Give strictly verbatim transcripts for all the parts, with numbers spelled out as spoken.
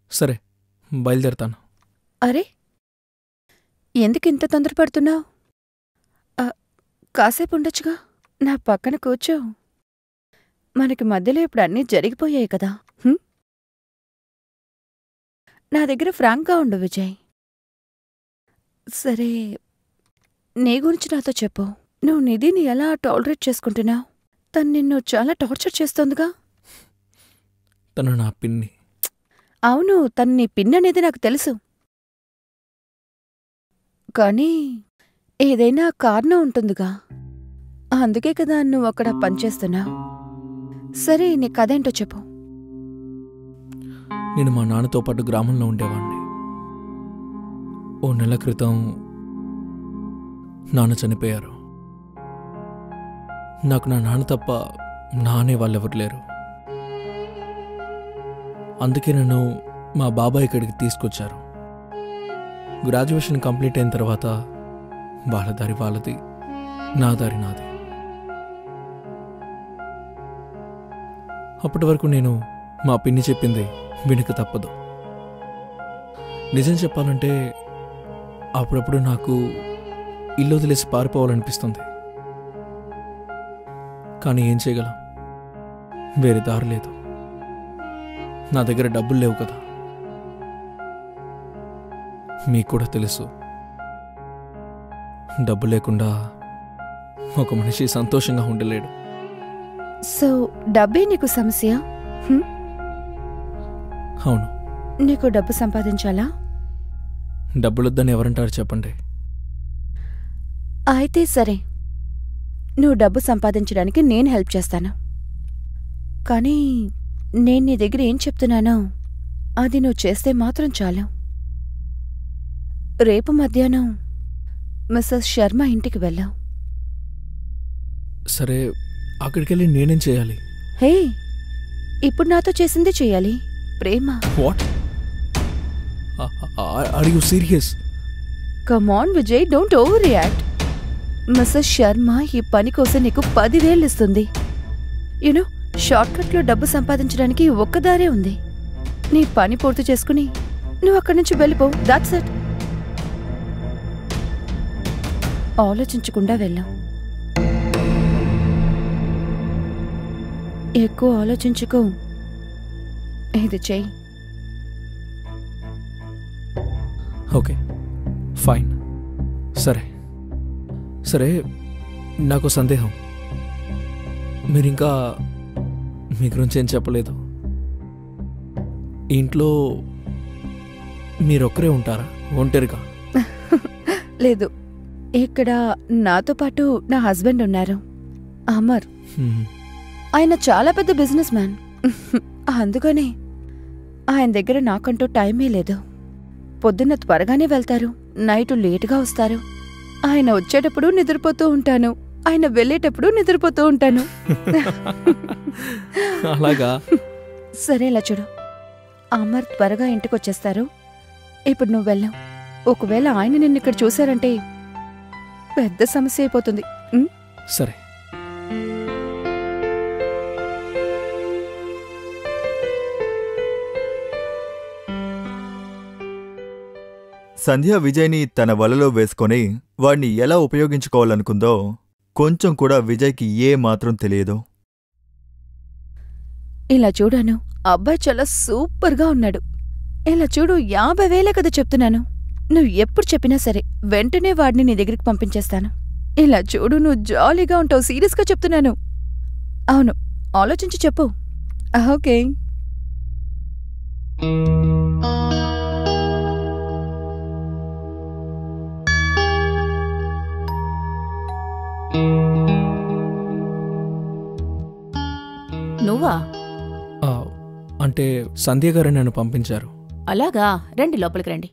సరే, బయలుదేరతాను. అరే, ఎందుకింత తొందరపడుతున్నావు? కాసేపు ఉండొచ్చుగా. నా పక్కన కూర్చో. మనకి మధ్యలో ఇప్పుడు అన్నీ జరిగిపోయాయి కదా. నా దగ్గర ఫ్రాంక్గా ఉండు విజయ్. సరే, నీ గురించి నాతో చెప్పు. నువ్వు నిధిని ఎలా టాలరేట్ చేసుకుంటున్నావు? తను నిన్ను చాలా టార్చర్ చేస్తోందిగా. తను నా పిన్ని. అవును, తను నీ పిన్ అనేది నాకు తెలుసు. కానీ ఏదైనా కారణం ఉంటుందిగా. అందుకే కదా నువ్వు అక్కడ పనిచేస్తున్నావు. సరే, నీ కథేంటో చెప్పు. నేను మా నాన్నతో పాటు గ్రామంలో ఉండేవాడిని. ఓ నెల క్రితం నాన్న చనిపోయారు. నాకు నా నాన్న తప్ప నానే వాళ్ళెవరు లేరు. అందుకే నన్ను మా బాబాయ్ ఇక్కడికి తీసుకొచ్చారు. గ్రాడ్యుయేషన్ కంప్లీట్ అయిన తర్వాత వాళ్ళ దారి వాళ్ళది, నా దారి నాది. అప్పటి వరకు నేను మా పిన్ని చెప్పింది వినక తప్పదు. నిజం చెప్పాలంటే అప్పుడప్పుడు నాకు ఇల్లు వదిలేసి పారిపోవాలనిపిస్తుంది. కానీ ఏం చేయగలం, వేరే దారి లేదు. నా దగ్గర డబ్బులు లేవు కదా. మీకు కూడా తెలుసు, డబ్బు లేకుండా ఒక మనిషి సంతోషంగా ఉండలేడు. సో డబ్బే నీకు సమస్య? అవును. నీకు డబ్బు సంపాదించాలా? డబ్బులొద్దని ఎవరంటారు చెప్పండి. అయితే సరే, నువ్వు డబ్బు సంపాదించడానికి నేను హెల్ప్ చేస్తాను. కానీ నేను నీ దగ్గర ఏం చెప్తున్నానో అది నువ్వు చేస్తే మాత్రం చాలు. రేపు మధ్యాహ్నం మిస్సెస్ శర్మ ఇంటికి వెళ్ళావు. సరే, అక్కడికెళ్ళి నేనేం చేయాలి? హే, ఇప్పుడు నాతో చేసింది చెయ్యాలి. ప్రేమ. What? Are you serious? Come on Vijay, don't overreact. Mrs Sharma ఈ పని కోసం నీకు పదివేలు ఇస్తుంది. యునో, షార్ట్కట్లో డబ్బు సంపాదించడానికి ఒక్కదారే ఉంది. నీ పని పూర్తి చేసుకుని నువ్వు అక్కడి నుంచి వెళ్ళిపో. That's it. ఆలోచించకుండా వెళ్ళాం. ఎక్కువ ఆలోచించుకో. ఇది చెయ్యి. Okay, fine. సరే సరే, నాకు సందేహం. మీరింకా మీ గురించి ఏం చెప్పలేదు. ఇంట్లో మీరొక్కరే ఉంటారా, ఒంటరిగా? లేదు, ఇక్కడ నాతో పాటు నా హస్బెండ్ ఉన్నారు, అమర్. ఆయన చాలా పెద్ద బిజినెస్ మ్యాన్. అందుకనే ఆయన దగ్గర నాకంటూ టైమే లేదు. పొద్దున్న త్వరగానే వెళ్తారు, నైటు లేటుగా వస్తారు. ఆయన వచ్చేటప్పుడు నిద్రపోతూ ఉంటాను, ఆయన వెళ్ళేటప్పుడు నిద్రపోతూ ఉంటాను. అలాగా? సరే, ఇలా చూడు. అమర్ త్వరగా ఇంటికొచ్చేస్తారు. ఇప్పుడు నువ్వు వెళ్ళావు. ఒకవేళ ఆయన నిన్ను ఇక్కడ చూశారంటే పెద్ద సమస్య అయిపోతుంది. సరే. సంధ్య విజయ్ని తన వలలో వేసుకొని వాణ్ణి ఎలా ఉపయోగించుకోవాలనుకుందో కొంచెం కూడా విజయ్కి ఏ మాత్రం తెలియదు. ఇలా చూడాను, అబ్బాయి చాలా సూపర్గా ఉన్నాడు. ఇలా చూడు, యాభై వేలే కదా చెప్తున్నాను. నువ్వు ఎప్పుడు చెప్పినా సరే వెంటనే వాడిని నీ దగ్గరికి పంపించేస్తాను. ఇలా చూడు, నువ్వు జాలీగా ఉంటావు. సీరియస్గా చెప్తున్నాను. అవును, ఆలోచించి చెప్పు. ఓకే. నువ్వా? అంటే సంధ్య గారు నన్ను పంపించారు. అలాగా, రండి, లోపలికి రండి.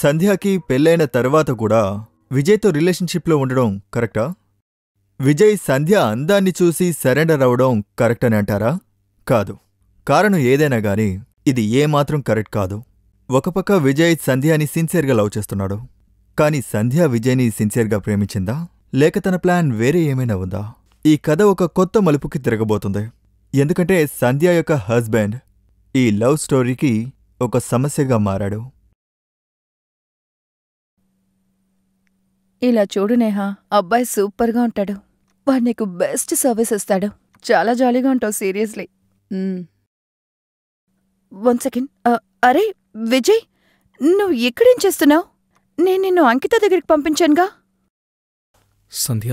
సంధ్యాకి పెళ్ళైన తర్వాత కూడా విజయ్తో రిలేషన్షిప్లో ఉండడం కరెక్టా? విజయ్ సంధ్య అందాన్ని చూసి సరెండర్ అవడం కరెక్ట్ అని అంటారా? కాదు. కారణం ఏదైనా గాని ఇది ఏమాత్రం కరెక్ట్ కాదు. ఒక పక్క విజయ్ సంధ్యాని సిన్సియర్గా లవ్ చేస్తున్నాడు. కాని సంధ్య విజయ్ని సిన్సియర్గా ప్రేమించిందా, లేక తన ప్లాన్ వేరే ఏమైనా ఉందా? ఈ కథ ఒక కొత్త మలుపుకి తిరగబోతుంది. ఎందుకంటే సంధ్య యొక్క హస్బెండ్ ఈ లవ్ స్టోరీకి ఒక సమస్యగా మారాడు. ఇలా చూడు నేహా, అబ్బాయి సూపర్గా ఉంటాడు. వాడు నీకు బెస్ట్ సర్వీస్ ఇస్తాడు. చాలా జాలీగా ఉంటావు సీరియస్లీ. One second. అరే విజయ్, నువ్వు ఇక్కడేం చేస్తున్నావు? నేను నిన్ను అంకిత దగ్గరికి పంపించానుగా. Sandhya,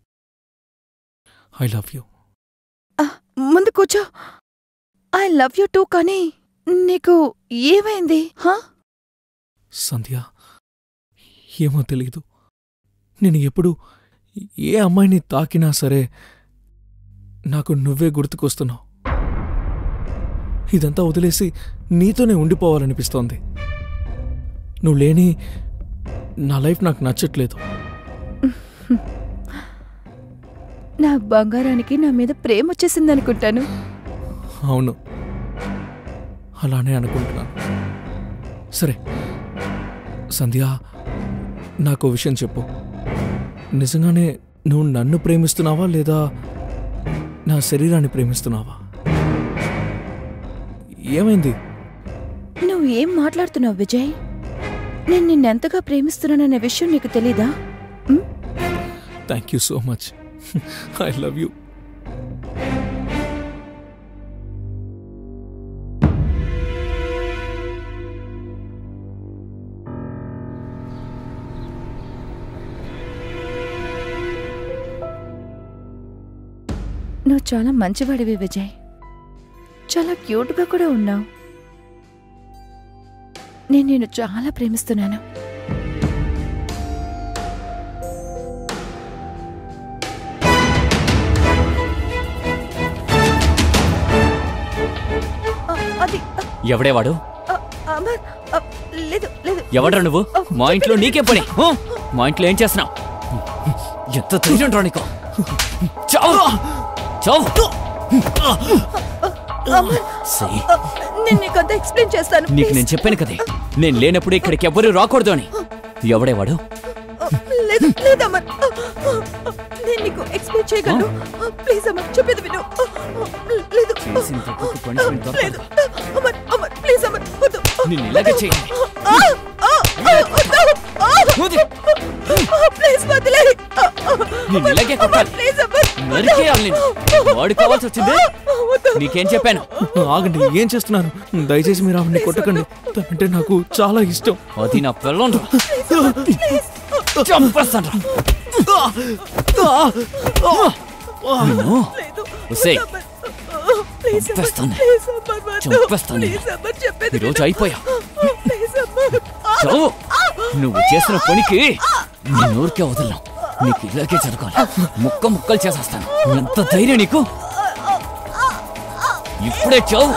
I love you. ముందు కూర్చో. I love you too. కానీ నీకు ఏమైంది? హా? సంధ్య, ఏమో తెలీదు. నేను ఎప్పుడు ఏ అమ్మాయిని తాకినా సరే నాకు నువ్వే గుర్తుకొస్తున్నావు. ఇదంతా వదిలేసి నీతోనే ఉండిపోవాలనిపిస్తోంది. నువ్వు లేని నా లైఫ్ నాకు నచ్చట్లేదు. నా బంగారానికి నా మీద ప్రేమ వచ్చేసిందనుకుంటాను. అవును, అలానే అనుకుంటున్నాను. సరే సంధ్య, నాకు విషయం చెప్పు. నిజంగానే నువ్వు నన్ను ప్రేమిస్తున్నావా లేదా నా శరీరాన్ని ప్రేమిస్తున్నావా? ఏమైంది? నువ్వు ఏం మాట్లాడుతున్నావు విజయ్? నేను నిన్నెంతగా ప్రేమిస్తున్నాననే విషయం నీకు తెలీదా? Thank you so much. I love you. నువ్వు చాలా మంచివాడివి విజయ్. చాలా క్యూట్గా కూడా ఉన్నావు. నేను నిన్ను చాలా ప్రేమిస్తున్నాను. అది ఎవడేవాడు? అమర్, లేదు లేదు. ఎవడ్రా నువ్వు? మా ఇంట్లో నీకే పని. మా ఇంట్లో ఏం చేస్తున్నావు? ఎంత ధైర్యం రా నీకు? చావు చావు. నేను నీకంతా ఎక్స్ప్లెయిన్ చేస్తాను. నీకు నేను చెప్పాను కదే, నేను లేనప్పుడు ఇక్కడికి ఎవ్వరూ రాకూడదు అని. ఎవడేవాడు? లేదు లేదు అమర్, నేను నీకు ఎక్స్ప్లెయిన్ చేయగలను. ప్లీజ్ అమర్, చెప్పేది విను. లేదు లేదు అమర్, అమర్ ప్లీజ్ అమర్, వద్దు. నిన్ను ఇలాగే చేయండి. ప్లీజ్ వదిలే. నిన్ను ఇలాగే కొట్టాలి, నరికేయాలి. నేను వాడు కావాల్సి వచ్చింది. నీకేం చెప్పాను? ఆగండి, ఏం చేస్తున్నారు? దయచేసి మీరు ఆవిడ్ని కొట్టకండి. అంటే నాకు చాలా ఇష్టం. అది నా పిల్లం రా, చంపేస్తాను రా. చంపేస్తాను చంపేస్తాను ఈరోజు అయిపోయా. చావు. నువ్వు చేసిన పనికి నేను ఊరికే వదలను. నీకు ఇలాగే జరగాలి. ముక్క ముక్కలు చేసేస్తాను. ఎంత ధైర్యం నీకు? ఇప్పుడే చావు.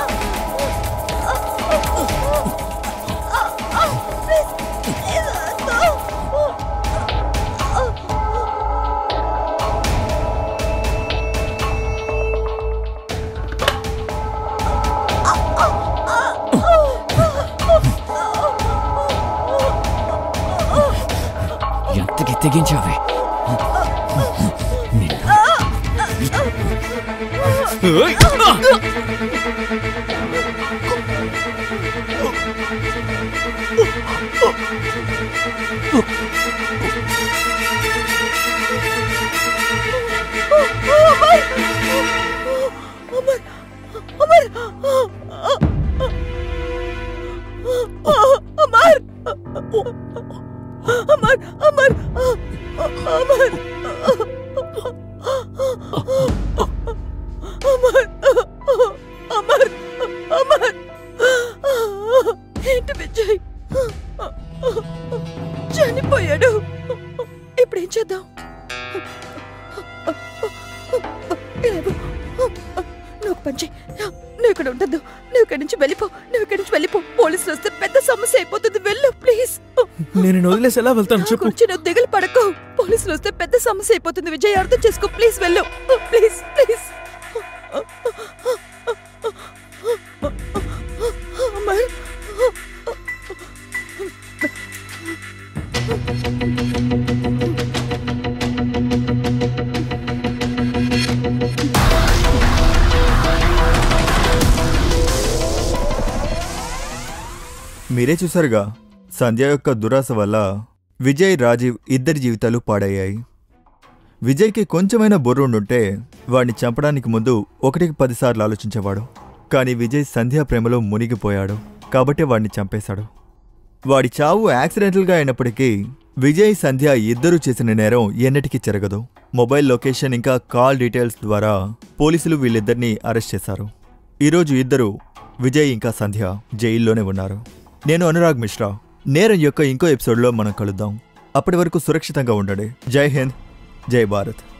ఎంతకి తెగించావే? ఏంటి విజయ్, చనిపోయాడు. ఇప్పుడేం చేద్దాం? నువ్వు పంచి, నువ్వు ఇక్కడ ఉండద్దు. నువ్వు ఇక్కడి నుంచి వెళ్ళిపో. నువ్వు ఇక్కడి నుంచి వెళ్ళిపో. పోలీసులు వస్తే పెద్ద సమస్య అయిపోతుంది. వెళ్ళు ప్లీజ్. నేను నిన్ను వదిలేసి ఎలా వెళ్తాను చెప్పు. గురించి నువ్వు దిగులు పడకు. పోలీసులు వస్తే పెద్ద సమస్య అయిపోతుంది. విజయ్, అర్థం చేసుకో. ప్లీజ్ వెళ్ళు. Please please. అమర్, మీరే చూశారుగా, సంధ్య యొక్క దురాశ వల్ల విజయ్, రాజీవ్ ఇద్దరి జీవితాలు పాడయ్యాయి. విజయ్కి కొంచెమైనా బుర్రుండుంటే వాడిని చంపడానికి ముందు ఒకటికి పదిసార్లు ఆలోచించేవాడు. కానీ విజయ్ సంధ్య ప్రేమలో మునిగిపోయాడు కాబట్టి వాడిని చంపేశాడు. వాడి చావు యాక్సిడెంటల్గా అయినప్పటికీ విజయ్, సంధ్య ఇద్దరూ చేసిన నేరం ఎన్నటికీ జరగదు. మొబైల్ లొకేషన్ ఇంకా కాల్ డీటెయిల్స్ ద్వారా పోలీసులు వీళ్ళిద్దరినీ అరెస్ట్ చేశారు. ఈరోజు ఇద్దరు, విజయ్ ఇంకా సంధ్య, జైల్లోనే ఉన్నారు. నేను అనురాగ్ మిశ్రా. నేరం యొక్క ఇంకో ఎపిసోడ్లో మనం కలుద్దాం. అప్పటి వరకు సురక్షితంగా ఉండండి. జై హింద్, జై భారత్.